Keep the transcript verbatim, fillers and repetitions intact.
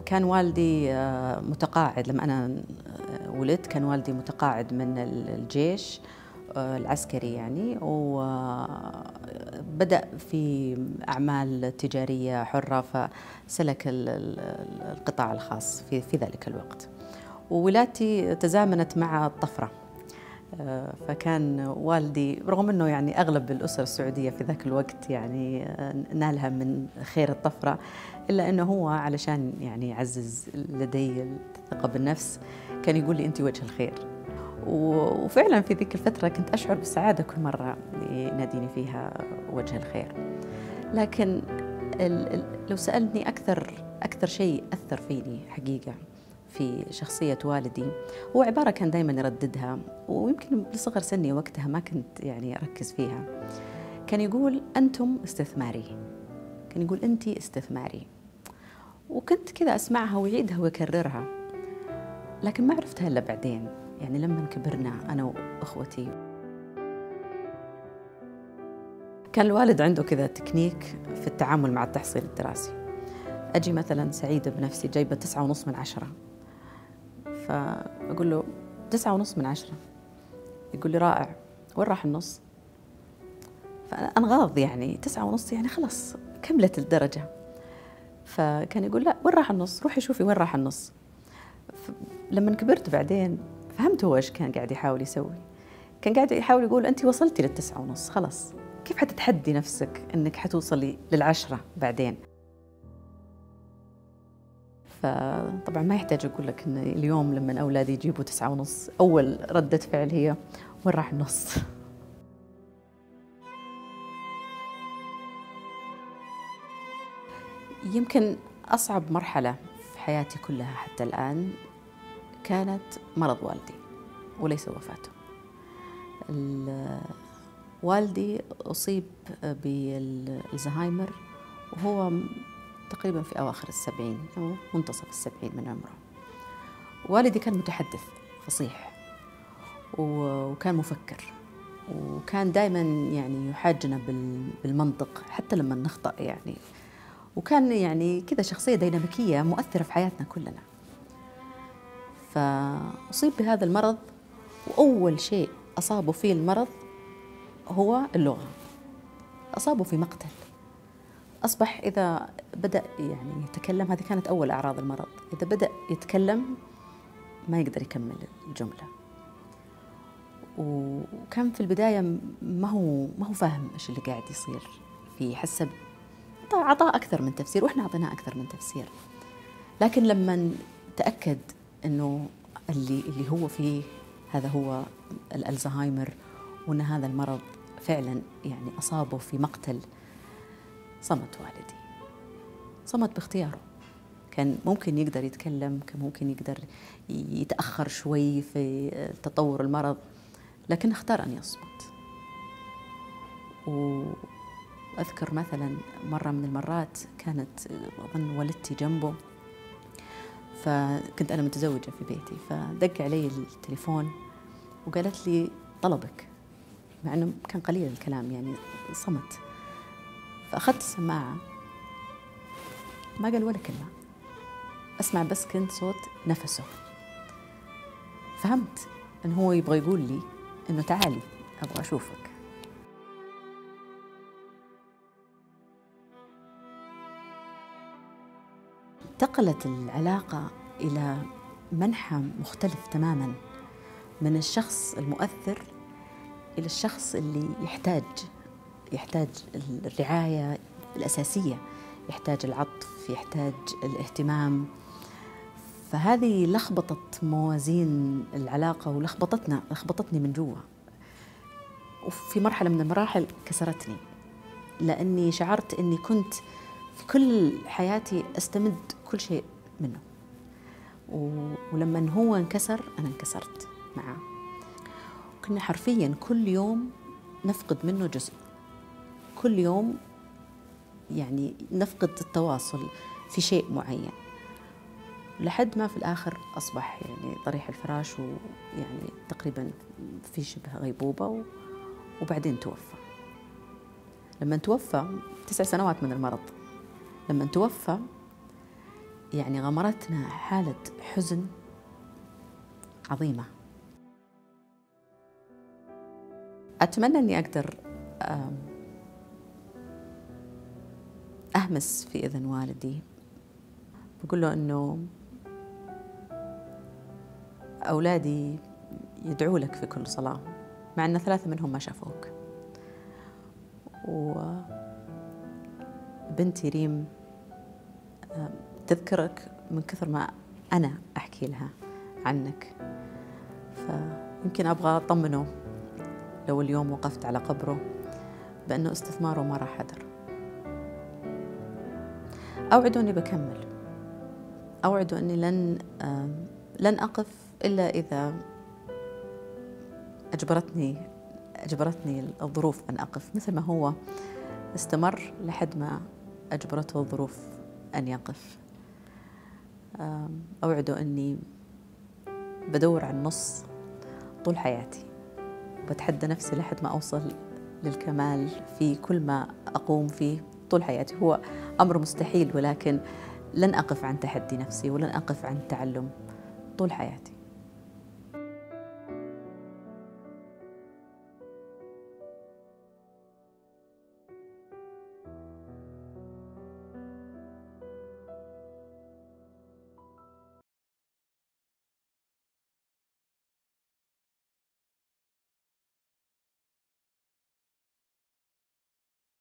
كان والدي آه، متقاعد لما أنا آه، ولدت. كان والدي متقاعد من الجيش آه، العسكري يعني، وبدأ في أعمال تجارية حرة، فسلك القطاع الخاص في في ذلك الوقت. وولادتي تزامنت مع الطفرة، فكان والدي رغم أنه يعني أغلب الأسر السعودية في ذاك الوقت يعني نالها من خير الطفرة، إلا أنه هو علشان يعني يعزز لدي الثقة بالنفس كان يقول لي أنت وجه الخير. وفعلا في ذيك الفترة كنت أشعر بالسعادة كل مرة يناديني فيها وجه الخير. لكن لو سألني أكثر أكثر شيء أثر فيني حقيقة في شخصية والدي، هو عبارة كان دائما يرددها، ويمكن لصغر سني وقتها ما كنت يعني أركز فيها. كان يقول أنتم استثماري، كان يقول أنتي استثماري. وكنت كذا أسمعها ويعيدها ويكررها، لكن ما عرفتها إلا بعدين، يعني لما كبرنا أنا وأخوتي. كان الوالد عنده كذا تكنيك في التعامل مع التحصيل الدراسي. أجي مثلا سعيدة بنفسي جايبة تسعة ونص من عشرة، فأقول له تسعة ونص من عشرة، يقول لي رائع، وين راح النص؟ فأنغاض، يعني تسعة ونص يعني خلاص كملت الدرجة. فكان يقول لا، وين راح النص؟ روحي شوفي وين راح النص. لما كبرت بعدين فهمت هو إيش كان قاعد يحاول يسوي. كان قاعد يحاول يقول أنت وصلتي للتسعة ونص، خلاص كيف حتتحدي نفسك أنك حتوصلي للعشرة بعدين؟ فطبعا ما يحتاج أقول لك أن اليوم لما أولادي يجيبوا تسعة ونص أول ردة فعل هي وين راح النص؟ يمكن أصعب مرحلة في حياتي كلها حتى الآن كانت مرض والدي وليس وفاته. والدي أصيب بالزهايمر وهو تقريبا في أواخر السبعين أو منتصف السبعين من عمره. والدي كان متحدث فصيح وكان مفكر، وكان دائما يعني يحاجنا بالمنطق حتى لما نخطأ يعني، وكان يعني كذا شخصية ديناميكية مؤثرة في حياتنا كلنا. فأصيب بهذا المرض، وأول شيء أصابه فيه المرض هو اللغة. أصابه في مقتل، أصبح إذا بدأ يعني يتكلم، هذه كانت أول أعراض المرض، إذا بدأ يتكلم ما يقدر يكمل الجملة. وكان في البداية ما هو ما هو فاهم إيش اللي قاعد يصير فيه، حسب عطاء أكثر من تفسير وإحنا أعطيناه أكثر من تفسير. لكن لما تأكد إنه اللي اللي هو فيه هذا هو الألزهايمر، وأن هذا المرض فعلا يعني أصابه في مقتل، صمت والدي، صمت باختياره. كان ممكن يقدر يتكلم، كان ممكن يقدر يتأخر شوي في تطور المرض، لكن اختار أن يصمت. وأذكر مثلا مرة من المرات كانت أظن والدتي جنبه، فكنت أنا متزوجة في بيتي، فدق علي التليفون وقالت لي طلبك، مع أنه كان قليل الكلام يعني صمت. فأخذت السماعة، ما قال ولا كلمة، أسمع بس كنت صوت نفسه. فهمت أنه هو يبغى يقول لي أنه تعالي أبغى أشوفك. انتقلت العلاقة إلى منحى مختلف تماماً، من الشخص المؤثر إلى الشخص اللي يحتاج يحتاج الرعاية الأساسية، يحتاج العطف، يحتاج الاهتمام. فهذه لخبطت موازين العلاقة ولخبطتنا لخبطتني من جوا، وفي مرحلة من المراحل كسرتني، لأني شعرت أني كنت في كل حياتي أستمد كل شيء منه، ولما هو انكسر أنا انكسرت معه. كنا حرفياً كل يوم نفقد منه جزء، كل يوم يعني نفقد التواصل في شيء معين، لحد ما في الآخر أصبح يعني طريح الفراش، ويعني تقريباً في شبه غيبوبة، وبعدين توفى. لما توفى تسع سنوات من المرض، لما توفى يعني غمرتنا حالة حزن عظيمة. أتمنى أني أقدر أهمس في إذن والدي، بقول له أنه أولادي يدعوا لك في كل صلاة، مع أن ثلاثة منهم ما شافوك، وبنتي ريم تذكرك من كثر ما أنا أحكي لها عنك، فيمكن أبغى أطمنه لو اليوم وقفت على قبره بأنه استثماره ما راح أدر. أوعد أني بكمل، أوعد أني لن لن أقف إلا إذا أجبرتني أجبرتني الظروف أن أقف، مثل ما هو استمر لحد ما أجبرته الظروف أن يقف. أوعد أني بدور على النص طول حياتي، وبتحدى نفسي لحد ما أوصل للكمال في كل ما أقوم فيه طول حياتي. هو أمر مستحيل، ولكن لن أقف عن تحدي نفسي ولن أقف عن التعلم طول حياتي.